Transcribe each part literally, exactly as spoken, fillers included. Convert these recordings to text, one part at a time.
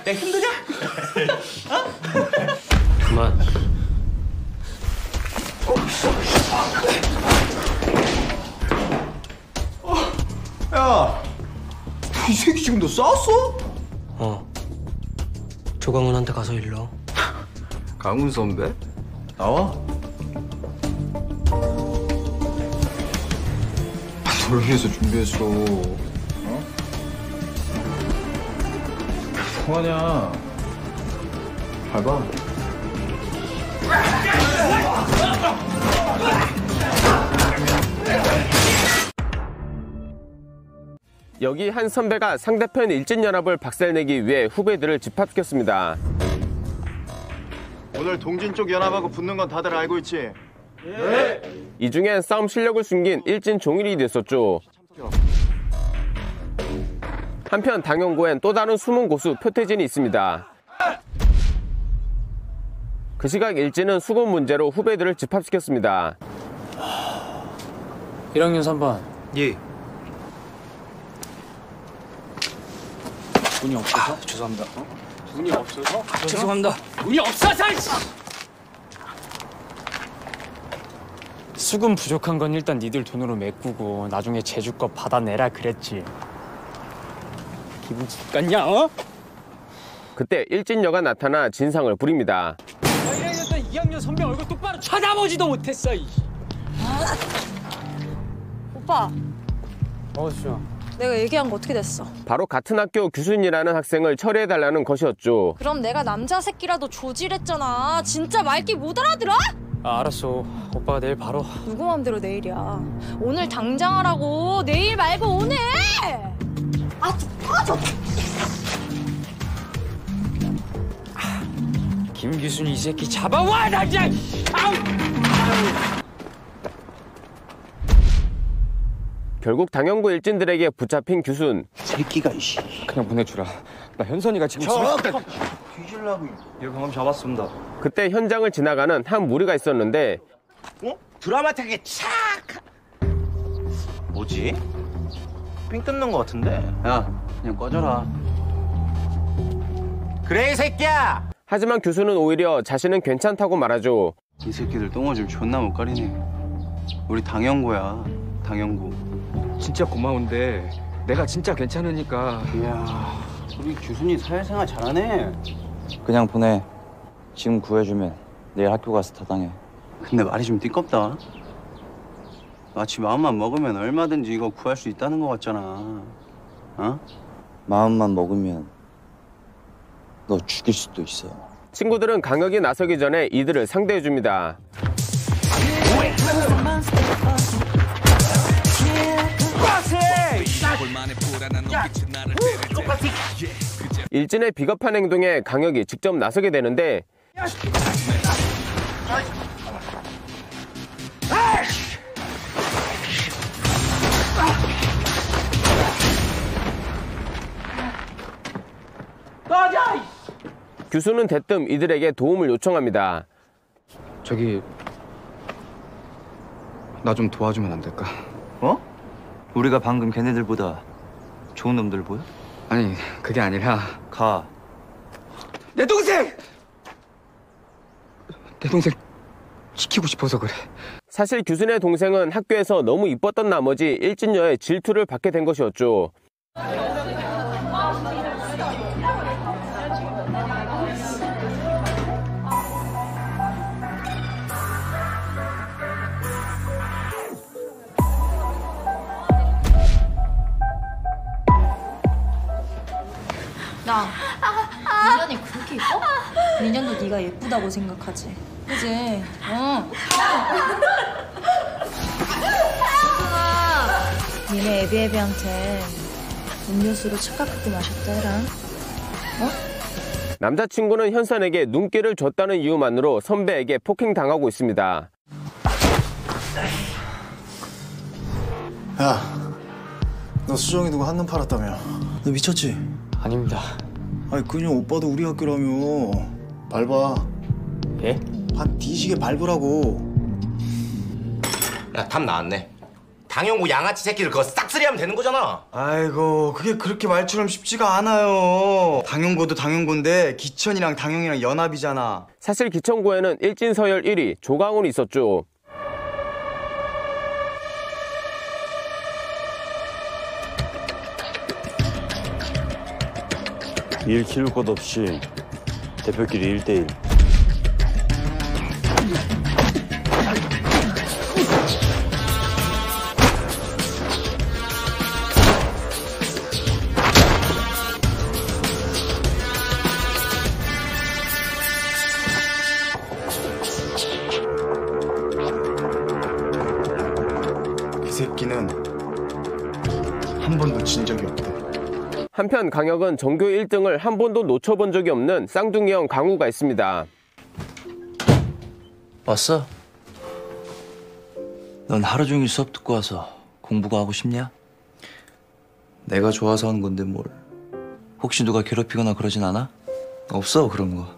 야, 힘드냐? 어? 그만. 야, 이 새끼 지금 너 싸웠어? 어. 조광훈한테 가서 일러. 강훈 선배? 나와. 널 위해서 준비했어. 어? 뭐하냐? 밟아. 여기 한 선배가 상대편 일진연합을 박살내기 위해 후배들을 집합시켰습니다. 오늘 동진 쪽 연합하고 붙는 건 다들 알고 있지? 네. 이 중엔 싸움 실력을 숨긴 일진 종일이 됐었죠. 한편 당연고엔 또 다른 숨은 고수 표태진이 있습니다. 그 시각 일진은 수급 문제로 후배들을 집합시켰습니다. 일 학년 삼 반. 예. 돈이 없어서? 아, 죄송합니다. 어? 돈이 없어서? 죄송합니다. 돈이 없어서! 수금 부족한 건 일단 니들 돈으로 메꾸고 나중에 제주껏 받아내라 그랬지. 기분 좋겠냐, 어? 그때 일진여가 나타나 진상을 부립니다. 야, 일 학년 때 이 학년 선배 얼굴 똑바로 쳐다보지도 못했어, 이. 오빠, 어, 수야. 내가 얘기한 거 어떻게 됐어? 바로 같은 학교 규순이라는 학생을 처리해달라는 것이었죠. 그럼 내가 남자 새끼라도 조질했잖아. 진짜 말귀 못 알아들어? 아, 알았어. 오빠가 내일 바로. 누구 맘대로 내일이야. 오늘 당장 하라고. 내일 말고 오늘! 아, 좀 꺼져! 김규순이 이 새끼 잡아와, 나 진짜! 아우! 결국 당연고 일진들에게 붙잡힌 규순. 새끼가 이씨. 그냥 보내주라. 나 현선이가 지금 저 뒤질라고. 예, 방금 잡았습니다. 그때 현장을 지나가는 한 무리가 있었는데 어? 드라마틱하게 착. 뭐지? 삥 뜯는 거 같은데. 야, 그냥 꺼져라. 그래 이 새끼야. 하지만 규순은 오히려 자신은 괜찮다고 말하죠. 이 새끼들 똥오줌 존나 못 가리네. 우리 당연고야. 당연고. 진짜 고마운데 내가 진짜 괜찮으니까. 이야, 우리 규순이 사회생활 잘하네. 그냥 보내. 지금 구해주면 내일 학교 가서 타당해. 근데 말이 좀 띠껍다. 마치 마음만 먹으면 얼마든지 이거 구할 수 있다는 거 같잖아. 어? 마음만 먹으면 너 죽일 수도 있어. 친구들은 강혁이 나서기 전에 이들을 상대해줍니다. 일진의 비겁한 행동에 강혁이 직접 나서게 되는데 규수는 대뜸 이들에게 도움을 요청합니다. 저기 나 좀 도와주면 안 될까? 어? 우리가 방금 걔네들보다 좋은 놈들 보여? 아니 그게 아니라 가. 내 동생! 내 동생 지키고 싶어서 그래. 사실 규순의 동생은 학교에서 너무 이뻤던 나머지 일진여의 질투를 받게 된 것이었죠. 나 민현이 그렇게 예뻐? 민현도 네가 예쁘다고 생각하지. 그지? 응. 니네 애비애비한테 음료수로 착각했게 마셨다 해라. 어? 남자친구는 현선에게 눈길을 줬다는 이유만으로 선배에게 폭행당하고 있습니다. 야, 너 수정이 두고 한눈 팔았다며. 너 미쳤지? 아닙니다. 아니 그냥 오빠도 우리 학교라며. 밟아. 예? 반 뒤지게 밟으라고. 야, 답 나왔네. 당연고 양아치 새끼들 그거 싹쓸이하면 되는 거잖아. 아이고 그게 그렇게 말처럼 쉽지가 않아요. 당연고도 당연고인데 기천이랑 당연이랑 연합이잖아. 사실 기천고에는 일진서열 일 위 조강훈이 있었죠. 일 키울 것 없이 대표끼리 일 대 일. 그 새끼는 한 번도 진 적이 없대. 한편 강혁은 전교 일 등을 한 번도 놓쳐본 적이 없는 쌍둥이 형 강우가 있습니다. 왔어? 넌 하루 종일 수업 듣고 와서 공부가 하고 싶냐? 내가 좋아서 하는 건데 뭘. 혹시 누가 괴롭히거나 그러진 않아? 없어 그런 거.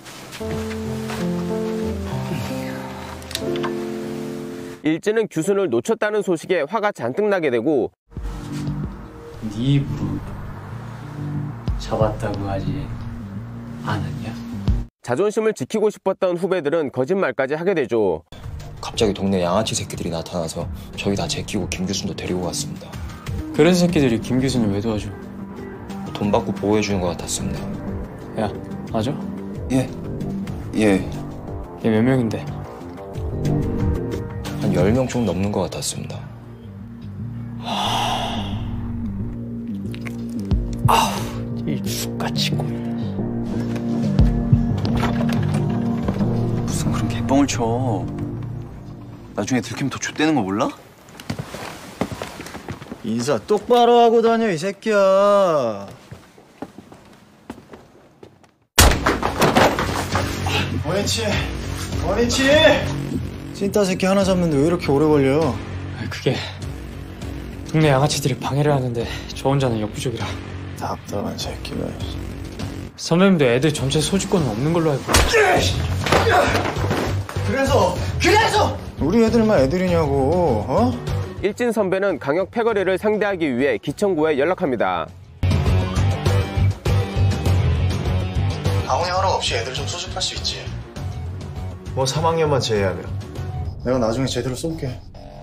일진은 규순을 놓쳤다는 소식에 화가 잔뜩 나게 되고 네 입으로 잡았다고 하지 않았냐? 자존심을 지키고 싶었던 후배들은 거짓말까지 하게 되죠. 갑자기 동네 양아치 새끼들이 나타나서 저희 다 제끼고 김 교수도 데리고 갔습니다. 그런 새끼들이 김 교수는 왜 도와줘? 돈 받고 보호해주는 것 같았습니다. 야, 맞아? 예. 예. 얘 몇 명인데? 한 열 명 좀 넘는 것 같았습니다. 아, 이 죽같이 고 무슨 그런 개뻥을 쳐. 나중에 들키면 더 좆되는 거 몰라? 인사 똑바로 하고 다녀 이 새끼야. 원위치 원위치 찐따 새끼 하나 잡는데 왜 이렇게 오래 걸려? 그게 동네 양아치들이 방해를 하는데 저 혼자는 역부족이라. 답답한 새끼가. 선배님도 애들 전체 소지권은 없는 걸로 알고. 그래서 그래서 우리 애들만 애들이냐고. 어? 일진 선배는 강혁 패거리를 상대하기 위해 기천고에 연락합니다. 강훈이 허락 없이 애들 좀 수습할 수 있지. 뭐 삼 학년만 제외하면. 내가 나중에 제대로 쏠게.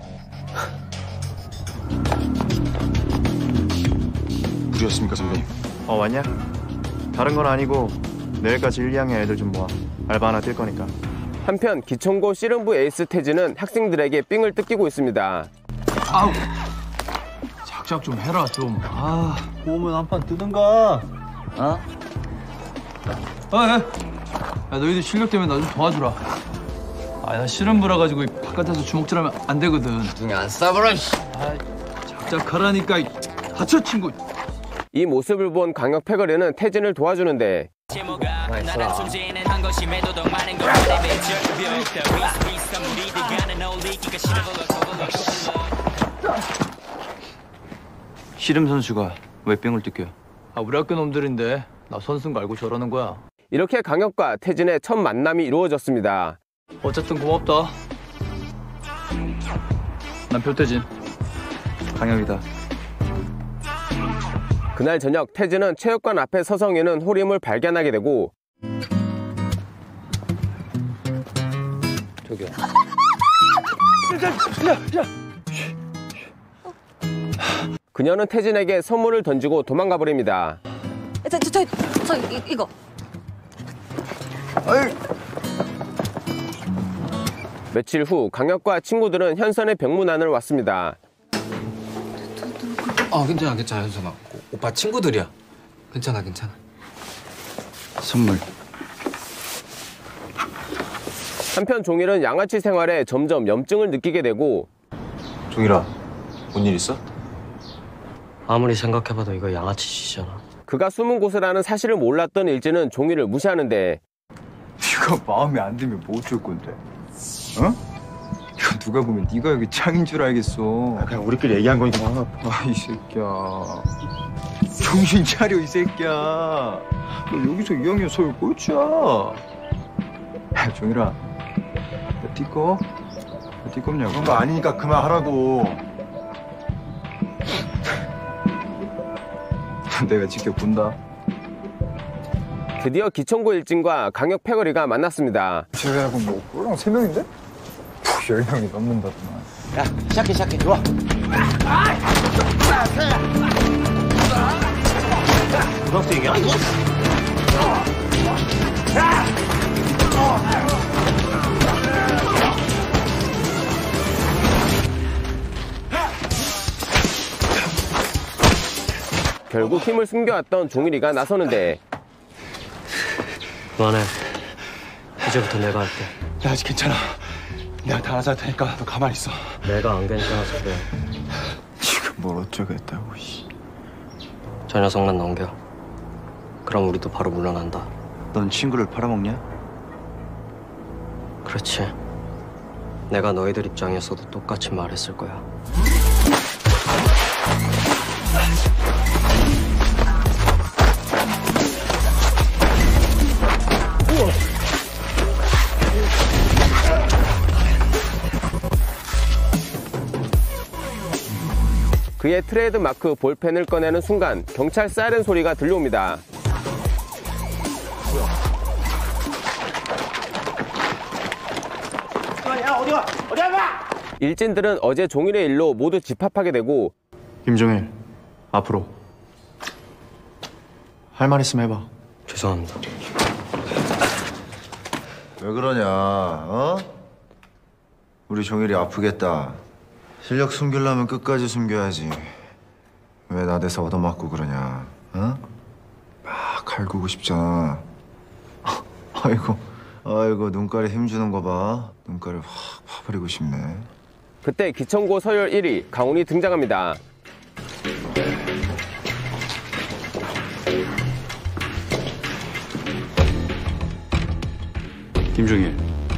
무리였습니까 선배님? 어 왔냐? 다른 건 아니고 내일까지 일, 이 학년 애들 좀 모아. 알바 하나 뛸 거니까. 한편 기천고 씨름부 에이스 태진은 학생들에게 삥을 뜯기고 있습니다. 아우. 작작 좀 해라 좀. 아, 오면 한 판 뜨든가. 어? 어, 야, 야, 너희들 실력 때문에 나 좀 도와주라. 아, 나 씨름부라 가지고 바깥에서 주먹질하면 안 되거든. 등에 안 싸버려. 아, 작작하라니까. 다쳐 친구. 이 모습을 본 강혁 패거리는 태진을 도와주는데 씨름 선수가 왜 뺑을 뜯겨? 아, 우리 학교 놈들인데 나 선수인 거 알고 저러는 거야. 이렇게 강혁과 태진의 첫 만남이 이루어졌습니다. 어쨌든 고맙다. 난 표태진. 강혁이다. 그날 저녁 태진은 체육관 앞에 서성이는 호림을 발견하게 되고 저기요. 그녀는 태진에게 선물을 던지고 도망가 버립니다. 저, 저, 저, 저 이, 이거. 어이. 며칠 후 강혁과 친구들은 현선의 병문안을 왔습니다. 어, 괜찮아, 괜찮아, 현선아. 오빠 친구들이야. 괜찮아, 괜찮아. 선물. 한편 종일은 양아치 생활에 점점 염증을 느끼게 되고 종일아, 뭔 일 있어? 아무리 생각해봐도 이거 양아치 짓이잖아. 그가 숨은 곳이라는 사실을 몰랐던 일진은 종일을 무시하는데 네가 마음에 안 들면 뭐 어쩔 건데? 어? 이거 누가 보면 네가 여기 짱인 줄 알겠어. 아, 그냥 우리끼리 얘기한 거니까 마음 아파. 아, 이 새끼야. 정신 차려, 이 새끼야. 너 여기서 이 학년 서울 꼴찌야. 야, 종일아. 너 띠꺼? 너 띠껍냐고? 그런 거 아니니까 그만하라고. 내가 지켜본다. 드디어 기천고 일진과 강력 패거리가 만났습니다. 제외하고 뭐 꼴랑 세 명인데? 열 명이 넘는다더만. 야, 시작해, 시작해. 들어와. 고등학생이야? 결국 힘을 숨겨왔던 종일이가 나서는데 그만해. 이제부터 내가 할게. 나 아직 괜찮아. 내가 다 알아서 할 테니까 너 가만히 있어. 내가 안 괜찮아서 그래. 지금 뭘 어쩌겠다고. 저 녀석만 넘겨. 그럼 우리도 바로 물러난다. 넌 친구를 팔아먹냐? 그렇지. 내가 너희들 입장이었어도 똑같이 말했을 거야. 그의 트레이드 마크 볼펜을 꺼내는 순간 경찰 사이렌 소리가 들려옵니다. 야, 어디가? 어디가 봐! 일진들은 어제 종일의 일로 모두 집합하게 되고 김종일, 앞으로 할 말 있으면 해봐. 죄송합니다. 왜 그러냐, 어? 우리 종일이 아프겠다. 실력 숨기려면 끝까지 숨겨야지. 왜 나대서 얻어맞고 그러냐, 어? 막 갈구고 싶잖아. 아이고, 아이고, 눈깔에 힘주는 거 봐. 눈깔을 확 파버리고 싶네. 그때 기천고 서열 일 위 강훈이 등장합니다. 김종일.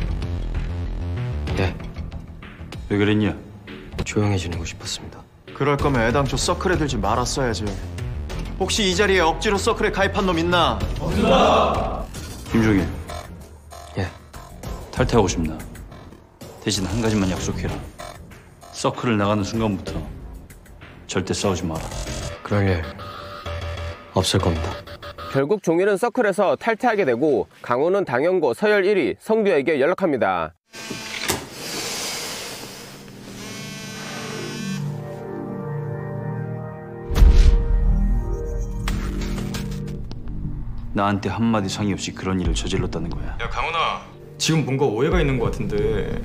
네. 왜 그랬냐? 조용히 지내고 싶었습니다. 그럴 거면 애당초 서클에 들지 말았어야지. 혹시 이 자리에 억지로 서클에 가입한 놈 있나? 없습니다. 김종일. 예. 탈퇴하고 싶나? 대신 한 가지만 약속해라. 서클을 나가는 순간부터 절대 싸우지 마라. 그럴 일 없을 겁니다. 결국 종일은 서클에서 탈퇴하게 되고 강훈은 당연고 서열 일 위 성규에게 연락합니다. 나한테 한마디 상의 없이 그런 일을 저질렀다는 거야. 야, 강훈아. 지금 뭔가 오해가 있는 것 같은데.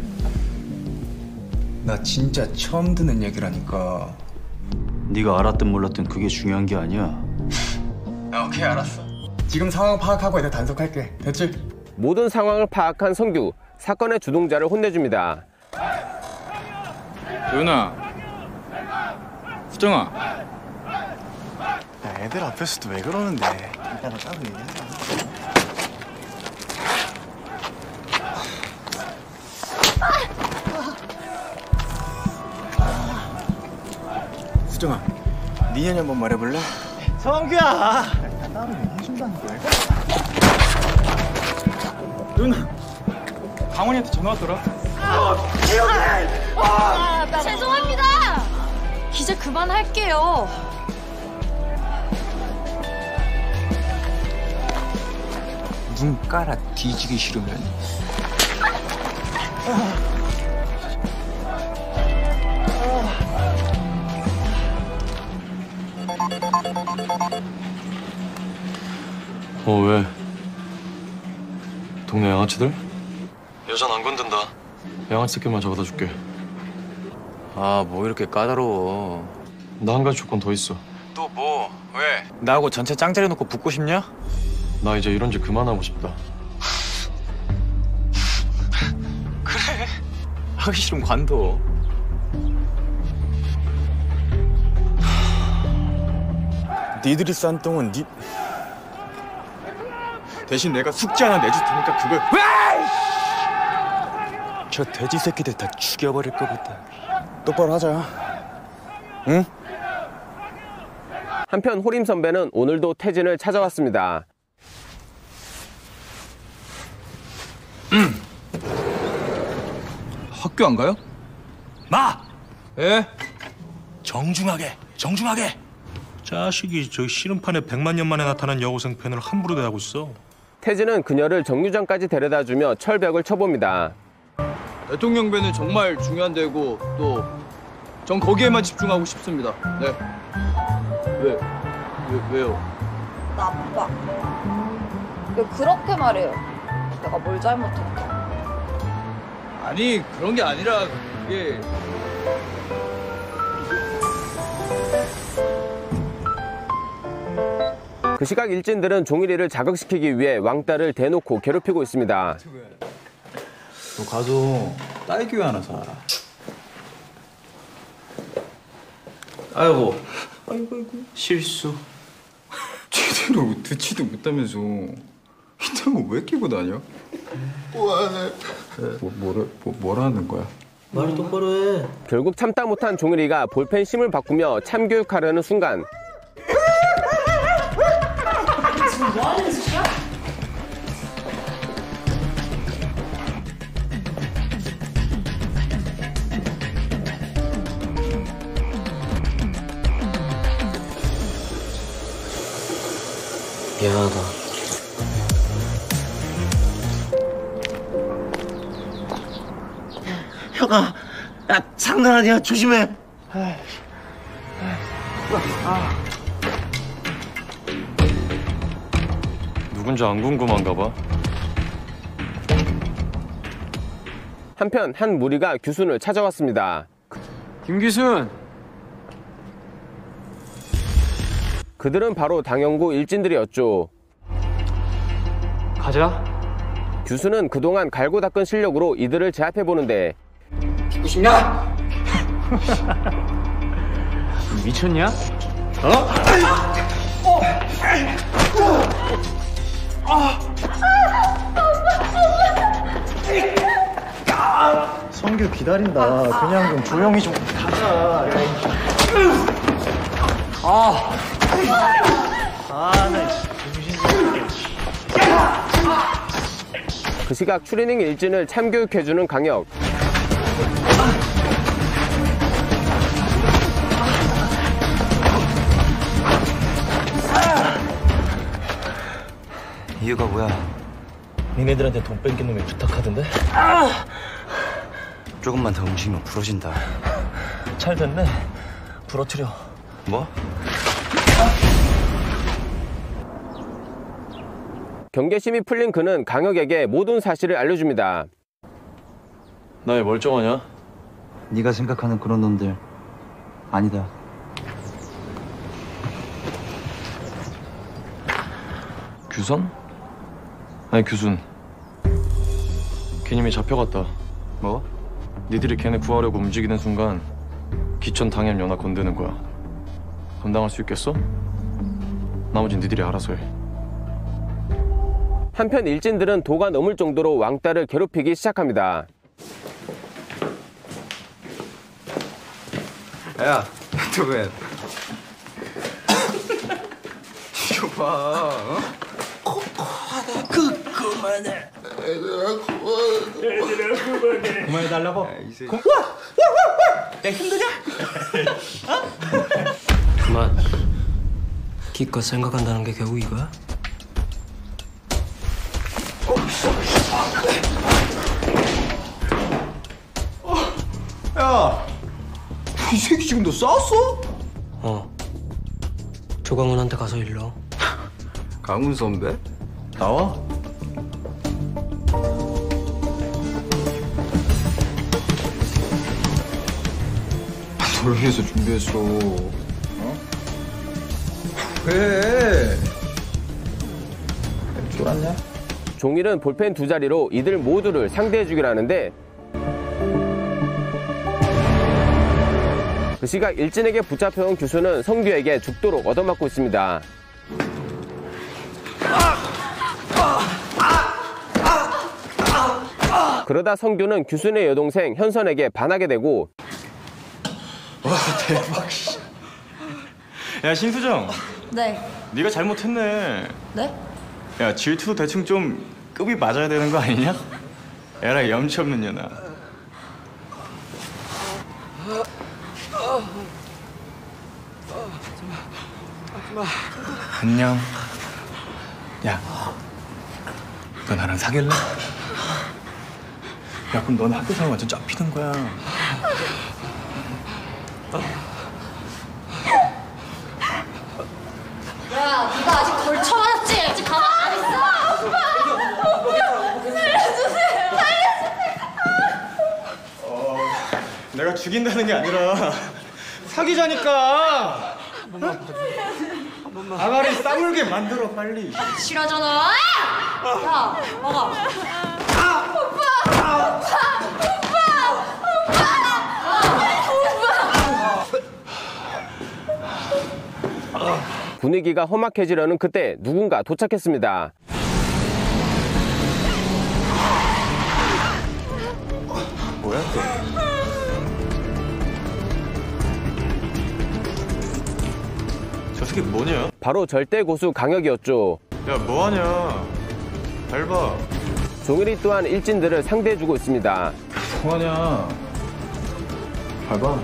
나 진짜 처음 듣는 얘기라니까. 네가 알았든 몰랐든 그게 중요한 게 아니야. 야, 오케이, 알았어. 지금 상황 파악하고 내가 단속할게. 됐지? 모든 상황을 파악한 성규, 사건의 주동자를 혼내줍니다. 도윤아. 수정아. 야, 애들 앞에서도 왜 그러는데? 이따가 따로 얘기하자. 수정아, 니년이 한번 말해볼래? 성규야! 따로 얘기해준다는 거야. 누나, 강원이한테 전화 왔더라. 아, 죄송합니다. 이제 그만할게요. 눈 깔아 뒤지기 싫으면. 어, 왜? 동네 양아치들? 여잔 안 건든다. 양아치 새끼만 잡아다 줄게. 아, 뭐 이렇게 까다로워. 나 한 가지 조건 더 있어. 또 뭐? 왜? 나하고 전체 짱 때려놓고 붙고 싶냐? 나 이제 이런 짓 그만하고 싶다. 그래. 하기 싫으면 관둬. 니들이 싼 똥은 니... 대신 내가 숙제 하나 내줄 테니까 그걸... 저 돼지 새끼들 다 죽여버릴 거거든. 똑바로 하자. 응? 한편 호림 선배는 오늘도 태진을 찾아왔습니다. 음. 학교 안 가요? 마! 예? 정중하게, 정중하게. 자식이 저 씨름판에 백만 년 만에 나타난 여고생 팬을 함부로 대하고 있어. 태진은 그녀를 정류장까지 데려다주며 철벽을 쳐봅니다. 대통령배는 정말 중요한 데고 또 전 거기에만 집중하고 싶습니다. 네. 왜? 왜 왜요? 나빠. 왜 그렇게 말해요? 내가 뭘 잘못했대? 아니 그런 게 아니라 그게 그 시각 일진들은 종일이를 자극시키기 위해 왕따를 대놓고 괴롭히고 있습니다. 너 가서 딸기 하나 사. 아이고. 아이고 아이고. 실수. 제대로 듣지도 못하면서 이딴 거 왜 끼고 다녀? 뭐하네? 뭐, 뭐라, 뭐, 뭐라는 거야? 말을 똑바로 해. 결국 참다 못한 종일이가 볼펜 심을 바꾸며 참교육하려는 순간 지금 뭐 하는 짓이야? 미안하다. 형아, 야 장난 아니야. 조심해. 누군지 안 궁금한가 봐. 한편 한 무리가 규순을 찾아왔습니다. 김규순! 그들은 바로 당연고 일진들이었죠. 가자. 규순은 그동안 갈고 닦은 실력으로 이들을 제압해보는데 죽고 싶냐? 미쳤냐? 어? 성규 기다린다. 그냥 좀 조용히 좀 가자. 아, 아, 나 그 시각 추리닝 일진을 참교육해주는 강혁. 이유가 뭐야? 니네들한테 돈 뺏긴 놈이 부탁하던데? 조금만 더 움직이면 부러진다. 잘 됐네. 부러뜨려. 뭐? 경계심이 풀린 그는 강혁에게 모든 사실을 알려줍니다. 나 왜 멀쩡하냐? 네가 생각하는 그런 놈들 아니다. 규선? 아니 규순. 걔님이 잡혀갔다. 뭐? 니들이 걔네 구하려고 움직이는 순간 기천 당연 연하 건드는 거야. 감당할 수 있겠어? 나머진 니들이 알아서 해. 한편 일진들은 도가 넘을 정도로 왕따를 괴롭히기 시작합니다. 야, 또 왜? 이거 봐, 어? 그 그만해. 얘들아 그만해. 얘들아 그만해. 그만해달라고? 그, 와! 와! 와! 와! 야 힘드냐? 어? 그만. 기껏 생각한다는 게 결국 이거야? 야, 이 새끼 지금 너 싸웠어? 어. 조광훈한테 가서 일러. 강훈 선배? 나와? 널 위해서 준비했어. 어? 왜? 쫄았냐? 종일은 볼펜 두 자리로 이들 모두를 상대해주기로 하는데 그 시각 일진에게 붙잡혀온 규수는 성규에게 죽도록 얻어맞고 있습니다. 그러다 성규는 규순의 여동생 현선에게 반하게 되고 와 대박. 야 신수정. 네. 네가 잘못했네. 네? 야 질투도 대충 좀 급이 맞아야 되는 거 아니냐? 에라 염치 없는 년아. 안녕. 야, 너 나랑 사귈래? 야, 그럼 너는 학교 생활 완전 짭히는 거야. 야, 네가 아직 벌쳐 맞았지? 아직 가만 안 있어? 오빠! 오빠! 살려주세요! 살려주세요! 어, 내가 죽인다는 게 아니라 사귀자니까. 아가리 싸물게 만들어 빨리. 싫어하잖아. 야, 먹어. 오빠! 오빠! 오빠! 오빠! 분위기가 험악해지려는 그때 누군가 도착했습니다. 뭐야 또? 저 새끼 뭐냐? 바로 절대 고수 강혁이었죠. 야 뭐하냐? 밟아. 종일이 또한 일진들을 상대해주고 있습니다. 뭐하냐? 밟아.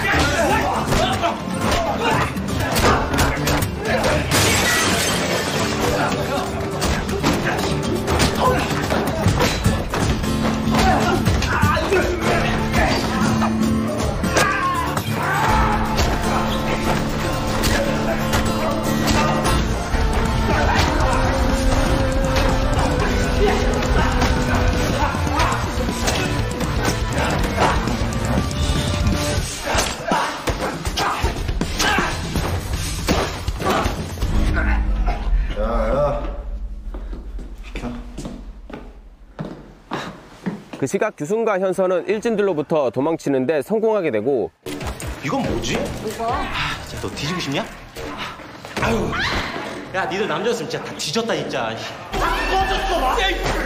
그 시각 규순과 현선은 일진들로부터 도망치는데 성공하게 되고. 이건 뭐지? 뭐가? 아, 진짜 너 뒤지고 싶냐? 아유, 야 니들 남자였으면 진짜 다 뒤졌다 진짜. 꺼졌어 막.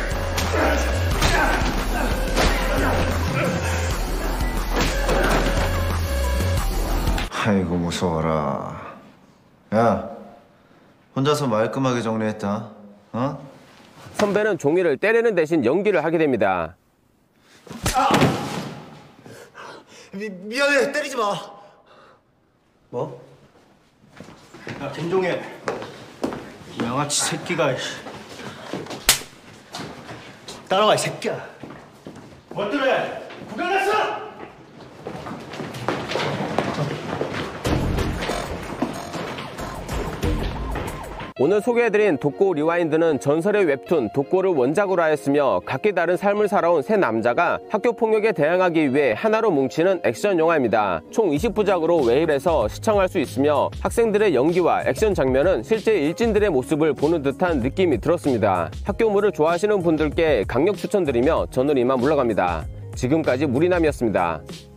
아이고 무서워라. 야, 혼자서 말끔하게 정리했다. 어? 선배는 종이를 때리는 대신 연기를 하게 됩니다. 아! 미, 미안해, 때리지 마. 뭐? 야, 김종혜. 이 양아치 새끼가. 따라와, 이 새끼야. 뭐들래? 구경했어? 오늘 소개해드린 독고 리와인드는 전설의 웹툰 독고를 원작으로 하였으며 각기 다른 삶을 살아온 세 남자가 학교 폭력에 대항하기 위해 하나로 뭉치는 액션 영화입니다. 총 이십 부작으로 웨일에서 시청할 수 있으며 학생들의 연기와 액션 장면은 실제 일진들의 모습을 보는 듯한 느낌이 들었습니다. 학교물을 좋아하시는 분들께 강력 추천드리며 저는 이만 물러갑니다. 지금까지 무리남이었습니다.